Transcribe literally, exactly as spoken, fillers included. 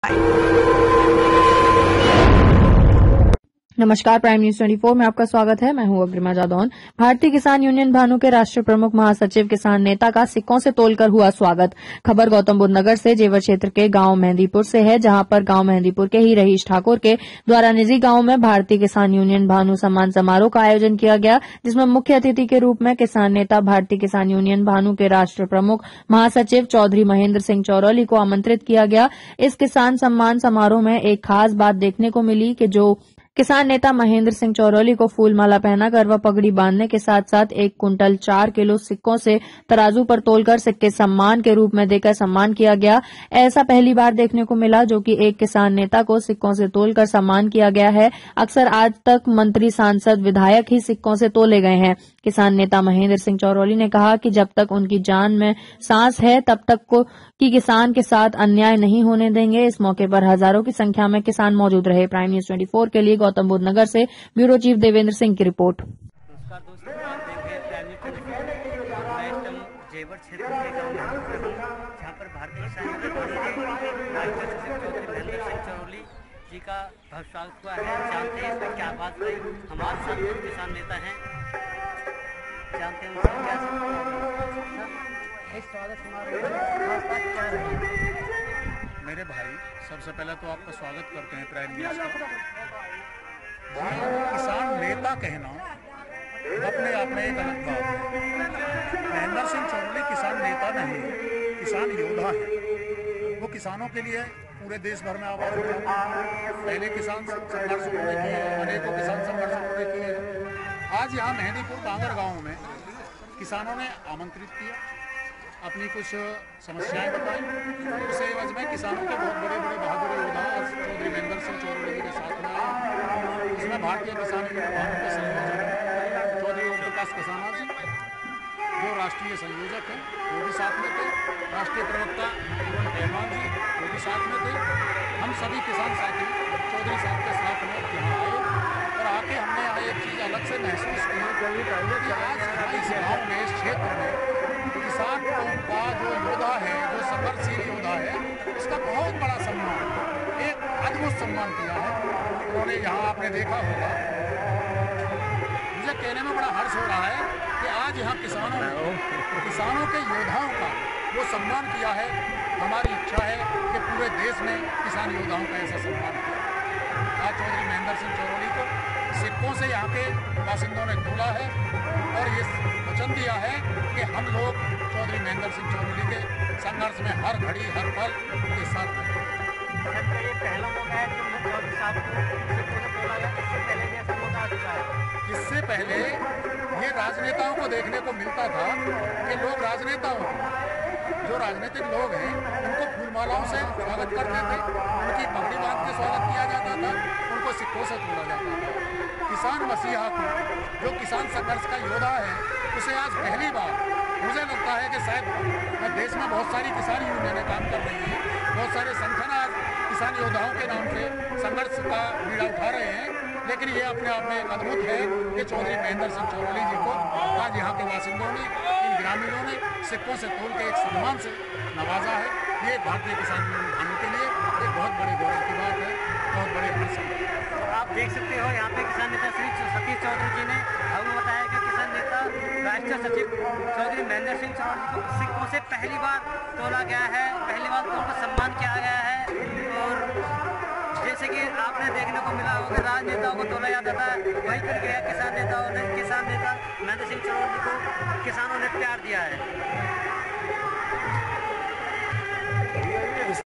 नमस्कार, prime news चौबीस में आपका स्वागत है। मैं हूं अग्रिमा जादौन। भारतीय किसान यूनियन भानु के राष्ट्रीय प्रमुख महासचिव किसान नेता का सिक्कों से तोलकर हुआ स्वागत। खबर गौतम बुद्ध नगर से जेवर क्षेत्र के गांव मेहंदीपुर से है, जहां पर गांव मेहंदीपुर के ही रहीश ठाकुर के द्वारा निजी गांव में भारतीय किसान यूनियन भानु सम्मान समारोह का आयोजन किया गया, जिसमें मुख्य अतिथि के रूप में किसान नेता भारतीय किसान यूनियन भानु के राष्ट्रीय प्रमुख महासचिव चौधरी महेंद्र सिंह चौरोली को आमंत्रित किया गया। इस किसान सम्मान समारोह में एक खास बात देखने को मिली कि जो किसान नेता महेंद्र सिंह चौरोली को फूलमाला पहनाकर व पगड़ी बांधने के साथ साथ एक कुंटल चार किलो सिक्कों से तराजू पर तोलकर सिक्के सम्मान के रूप में देकर सम्मान किया गया। ऐसा पहली बार देखने को मिला जो कि एक किसान नेता को सिक्कों से तोलकर सम्मान किया गया है। अक्सर आज तक मंत्री, सांसद, विधायक ही सिक्कों से तोले गए हैं। किसान नेता महेंद्र सिंह चौरोली ने कहा कि जब तक उनकी जान में सांस है तब तक को कि किसान के साथ अन्याय नहीं होने देंगे। इस मौके पर हजारों की संख्या में किसान मौजूद रहे। प्राइम न्यूज चौबीस के लिए गौतम बुद्ध नगर से ब्यूरो चीफ देवेंद्र सिंह की रिपोर्ट। नमस्कार दोस्तों, आप देख रहे हैं प्राइम न्यूज चौबीस। मैं इस टाइम जेवर क्षेत्र के गांव में हूं, जहां पर भारतीय किसान यूनियन भानु के राष्ट्रीय सचिव चौधरी महेंद्र सिंह चौरोली जी का भव्य स्वागत हुआ है। जानते हैं इसमें क्या बात रही। हमारे साथ कुछ किसान नेता हैं, जानते हैं उनसे क्या स्वागत समारोह। मेरे भाई, सबसे पहले तो आपका स्वागत करते हैं प्राइम न्यूज का। किसान नेता कहना अपने आप में एक अलग बात है। महेंद्र सिंह चौरोली किसान नेता नहीं, किसान योद्धा है। वो किसानों के लिए पूरे देश भर में आवाज उठाते हैं। पहले किसान संघर्ष उन्होंने किए, अनेकों किसान संघर्ष उन्होंने किए। आज यहाँ मेहंदीपुर कांगर गाँव में किसानों ने आमंत्रित किया, अपनी कुछ समस्याएं बताई। उस एवज में किसानों के बहुत बड़े बड़े बहादुर योद्धा चौधरी महेंद्र सिंह चौरोली जी के साथ में आए। उसमें भारतीय किसान यूनियन भानु के संयोजक चौधरी ओम प्रकाश कसाना जी, जो राष्ट्रीय संयोजक हैं, वो भी साथ में थे। राष्ट्रीय प्रवक्ता रहमान जी, वो भी साथ में थे। हम सभी किसान साथी चौधरी साहब के साथ में यहाँ आए और आके हमने आए एक चीज़ अलग से महसूस की कि आज इस गाँव में, इस क्षेत्र में किसान का जो योद्धा है, जो संघर्षशील योद्धा है, उसका बहुत बड़ा सम्मान, एक अद्भुत सम्मान किया है उन्होंने। यहाँ आपने देखा होगा, मुझे कहने में बड़ा हर्ष हो रहा है कि आज यहाँ किसानों ने किसानों के योद्धाओं का वो सम्मान किया है। हमारी इच्छा है कि पूरे देश में किसान योद्धाओं का ऐसा सम्मान किया। आज चौधरी महेंद्र सिंह चौरोली को सिक्कों से यहाँ के बासिंदों ने तोला है और ये वचन दिया है कि हम लोग चौधरी महेंद्र सिंह चौरोली के संघर्ष में हर घड़ी, हर पल उनके साथ हैं। ये पहला मौका है कि चौधरी साहब को सिक्कों से तोला गया। इससे पहले भी ऐसा मौका आ चुका है। इससे पहले ये राजनेताओं को देखने को मिलता था कि लोग राजनेताओं जो राजनीतिक लोग हैं उनको फूलमालाओं से स्वागत करते थे, उनकी पगड़ी बांध के स्वागत किया जाता था, उनको सिक्कों से तोड़ा जाता था। किसान मसीहा को, जो किसान संघर्ष का योद्धा है, उसे आज पहली बार मुझे लगता है कि शायद देश में बहुत सारी किसान यूनियनें काम कर रही हैं, बहुत सारे संगठन आज किसान योद्धाओं के नाम से संघर्ष का बीड़ा उठा रहे हैं, लेकिन ये अपने आप में एक अद्भुत है कि चौधरी महेंद्र सिंह चौरोली जी को आज यहाँ के बासिंदों ने, इन ग्रामीणों ने सिक्कों से तोल के एक सम्मान से नवाजा है। ये भारतीय किसान यूनियन भानु के लिए एक बहुत बड़े गौरव की बात है, बहुत बड़े हर्ष है। आप देख सकते हो यहाँ पे किसान नेता श्री सतीश चौधरी जी ने हमें बताया कि किसान नेता राष्ट्रीय सचिव चौधरी महेंद्र सिंह चौरोली को सिक्कों से पहली बार तोला गया है, पहली बार उनका सम्मान किया गया है। और जैसे कि आपने देखने को मिला होगा, राजनेताओं को तोला जाता था, वही प्रक्रिया किसान नेताओं ने किसान नेता महेंद्र सिंह चौरोली को किसानों ने प्यार दिया है।